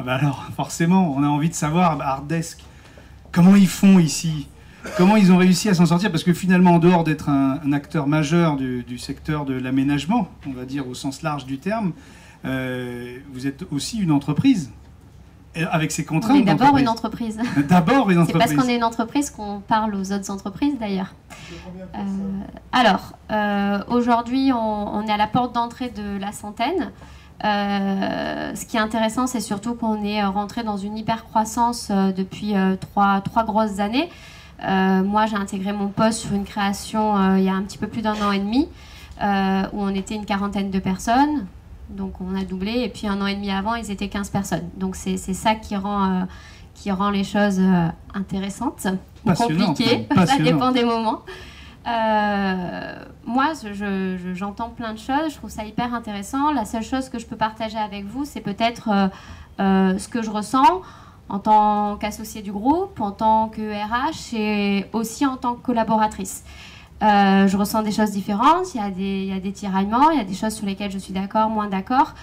Ah bah alors, forcément, on a envie de savoir, Artdesk, comment ils font ici? Comment ils ont réussi à s'en sortir? Parce que finalement, en dehors d'être un acteur majeur du secteur de l'aménagement, on va dire au sens large du terme, vous êtes aussi une entreprise. Avec ses contraintes. On est d'abord une entreprise. D'abord une entreprise. C'est parce qu'on est une entreprise qu'on parle aux autres entreprises d'ailleurs. Aujourd'hui, on est à la porte d'entrée de la centaine. Ce qui est intéressant, c'est surtout qu'on est rentré dans une hyper croissance depuis trois grosses années. Moi, j'ai intégré mon poste sur une création il y a un petit peu plus d'1 an et demi, où on était une quarantaine de personnes. Donc on a doublé, et puis 1 an et demi avant, ils étaient 15 personnes. Donc c'est ça qui rend les choses intéressantes ou compliquées, ça dépend des moments. Moi, j'entends plein de choses, je trouve ça hyper intéressant. La seule chose que je peux partager avec vous, c'est peut-être ce que je ressens en tant qu'associée du groupe, en tant que RH et aussi en tant que collaboratrice. Je ressens des choses différentes, il y a des tiraillements, il y a des choses sur lesquelles je suis d'accord, moins d'accord.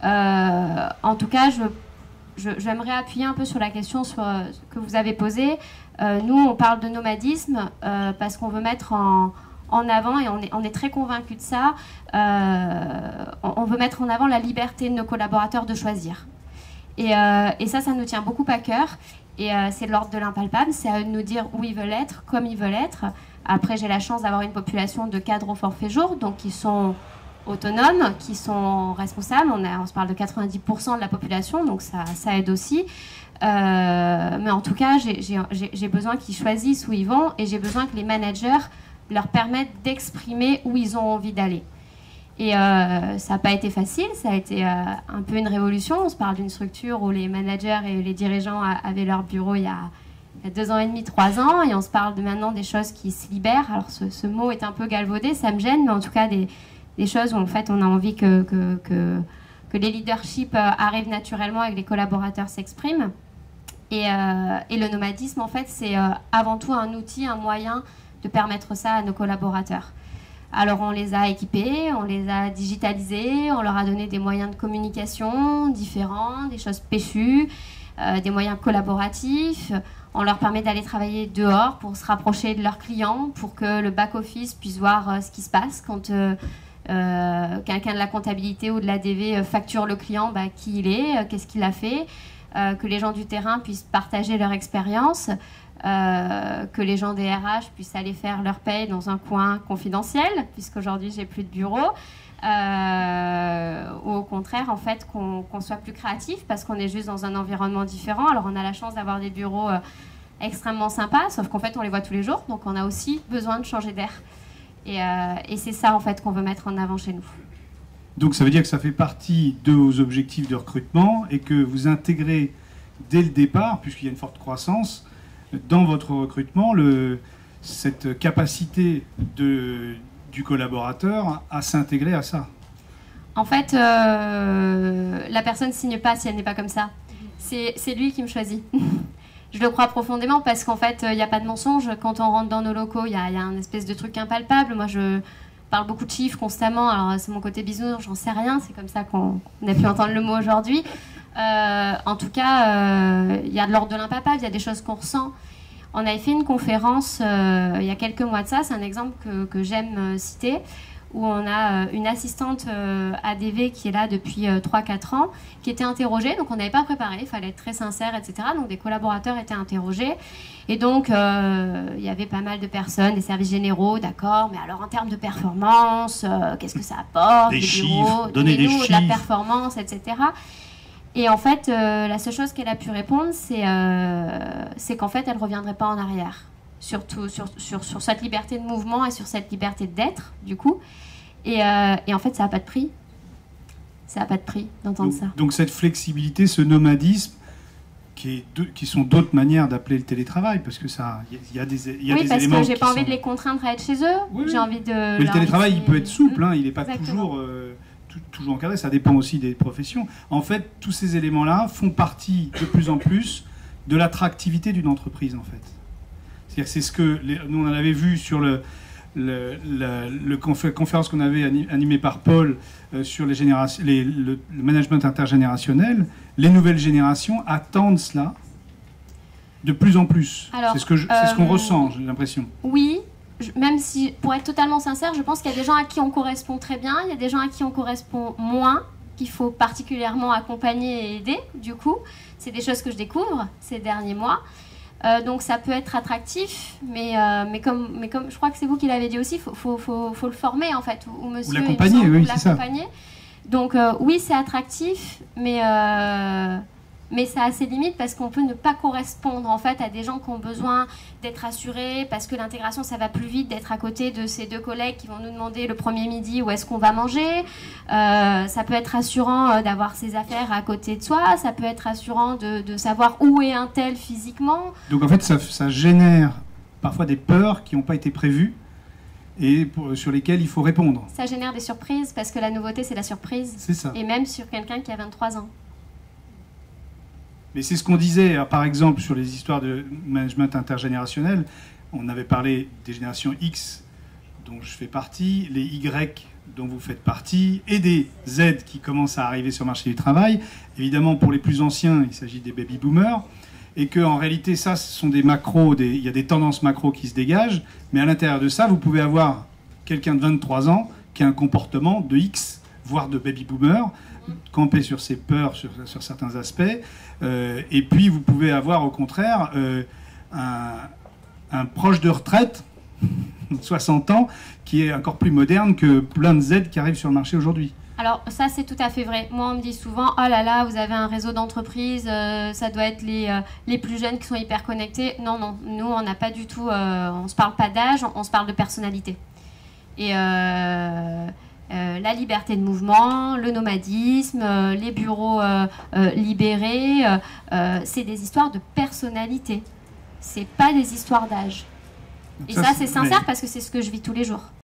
En tout cas, j'aimerais appuyer un peu sur la question que vous avez posée. Nous, on parle de nomadisme parce qu'on veut mettre en avant, et on est très convaincus de ça, on veut mettre en avant la liberté de nos collaborateurs de choisir. Et ça nous tient beaucoup à cœur. Et c'est de l'ordre de l'impalpable, c'est à eux de nous dire où ils veulent être, comme ils veulent être. Après, j'ai la chance d'avoir une population de cadres au forfait jour, donc qui sont autonomes, qui sont responsables. On se parle de 90% de la population, donc ça aide aussi. Mais en tout cas, j'ai besoin qu'ils choisissent où ils vont, et j'ai besoin que les managers leur permettent d'exprimer où ils ont envie d'aller. Et ça n'a pas été facile, ça a été un peu une révolution. On se parle d'une structure où les managers et les dirigeants avaient leur bureau il y a 2 ans et demi, 3 ans, et on se parle maintenant des choses qui se libèrent. Alors ce mot est un peu galvaudé, ça me gêne, mais en tout cas des choses où en fait on a envie que les leaderships arrivent naturellement et que les collaborateurs s'expriment. Et le nomadisme, en fait, c'est avant tout un outil, un moyen de permettre ça à nos collaborateurs. Alors on les a équipés, on les a digitalisés, on leur a donné des moyens de communication différents, des choses péchues, des moyens collaboratifs. On leur permet d'aller travailler dehors pour se rapprocher de leurs clients, pour que le back-office puisse voir ce qui se passe quand quelqu'un de la comptabilité ou de l'ADV facture le client, qui il est, qu'est-ce qu'il a fait, que les gens du terrain puissent partager leur expérience, que les gens des RH puissent aller faire leur paye dans un coin confidentiel, puisqu'aujourd'hui j'ai plus de bureau, ou au contraire en fait qu'on soit plus créatif parce qu'on est juste dans un environnement différent. Alors on a la chance d'avoir des bureaux extrêmement sympas, sauf qu'en fait on les voit tous les jours, donc on a aussi besoin de changer d'air. Et c'est ça en fait qu'on veut mettre en avant chez nous. Donc ça veut dire que ça fait partie de vos objectifs de recrutement et que vous intégrez dès le départ, puisqu'il y a une forte croissance, dans votre recrutement, cette capacité du collaborateur à s'intégrer à ça. En fait, la personne ne signe pas si elle n'est pas comme ça. C'est lui qui me choisit. Je le crois profondément parce qu'en fait, il n'y a pas de mensonge. Quand on rentre dans nos locaux, il y a un espèce de truc impalpable. Moi, je parle beaucoup de chiffres constamment. Alors, c'est mon côté bisounours, j'en sais rien. C'est comme ça qu'on a pu entendre le mot aujourd'hui. En tout cas, il y a de l'ordre de l'impalpable. Il y a des choses qu'on ressent. On avait fait une conférence il y a quelques mois de ça. C'est un exemple que j'aime citer, où on a une assistante ADV qui est là depuis 3-4 ans, qui était interrogée. Donc on n'avait pas préparé, il fallait être très sincère, etc. Donc des collaborateurs étaient interrogés. Et donc il y avait pas mal de personnes, des services généraux, d'accord, mais alors en termes de performance, qu'est-ce que ça apporte? Des chiffres, donner des chiffres. De la performance, etc. Et en fait, la seule chose qu'elle a pu répondre, c'est qu'en fait, elle ne reviendrait pas en arrière. Surtout sur cette liberté de mouvement et sur cette liberté d'être, du coup. Et en fait, ça n'a pas de prix. Ça n'a pas de prix d'entendre ça. Donc cette flexibilité, ce nomadisme, qui sont d'autres manières d'appeler le télétravail, parce que ça, il y a des éléments. Oui, parce que j'ai pas envie de les contraindre à être chez eux. Oui, j'ai envie de. Mais le télétravail, il peut être souple, hein, il n'est pas toujours encadré, ça dépend aussi des professions. En fait, tous ces éléments-là font partie de plus en plus de l'attractivité d'une entreprise, en fait. C'est-à-dire, c'est ce que nous on en avait vu sur conférence qu'on avait animée par Paul sur les générations, le management intergénérationnel, les nouvelles générations attendent cela de plus en plus. C'est ce qu'on ressent, j'ai l'impression. Oui, même si, pour être totalement sincère, je pense qu'il y a des gens à qui on correspond très bien, il y a des gens à qui on correspond moins, qu'il faut particulièrement accompagner et aider, du coup. C'est des choses que je découvre ces derniers mois. Donc ça peut être attractif, mais comme je crois que c'est vous qui l'avez dit aussi, il faut le former en fait, ou monsieur, ou l'accompagner, oui, c'est ça. Donc oui, c'est attractif, mais ça a ses limites parce qu'on peut ne pas correspondre en fait à des gens qui ont besoin d'être assurés, parce que l'intégration ça va plus vite d'être à côté de ces deux collègues qui vont nous demander le premier midi où est-ce qu'on va manger. Ça peut être rassurant d'avoir ses affaires à côté de soi, ça peut être rassurant de savoir où est un tel physiquement. Donc en fait ça génère parfois des peurs qui n'ont pas été prévues et sur lesquelles il faut répondre. Ça génère des surprises parce que la nouveauté c'est la surprise. C'est ça. Et même sur quelqu'un qui a 23 ans. Mais c'est ce qu'on disait, par exemple, sur les histoires de management intergénérationnel. On avait parlé des générations X, dont je fais partie, les Y, dont vous faites partie, et des Z qui commencent à arriver sur le marché du travail. Évidemment, pour les plus anciens, il s'agit des baby-boomers. Et qu'en réalité, ça, ce sont des macros, il y a des tendances macros qui se dégagent. Mais à l'intérieur de ça, vous pouvez avoir quelqu'un de 23 ans qui a un comportement de X, voire de baby-boomer, camper sur ses peurs, sur certains aspects. Et puis, vous pouvez avoir, au contraire, un proche de retraite, 60 ans, qui est encore plus moderne que plein de Z qui arrivent sur le marché aujourd'hui. Alors, ça, c'est tout à fait vrai. Moi, on me dit souvent, oh là là, vous avez un réseau d'entreprises, ça doit être les plus jeunes qui sont hyper connectés. Non, non, nous, on n'a pas du tout, on ne se parle pas d'âge, on se parle de personnalité. Et la liberté de mouvement, le nomadisme, les bureaux libérés, c'est des histoires de personnalité. C'est pas des histoires d'âge. Et ça, c'est sincère parce que c'est ce que je vis tous les jours.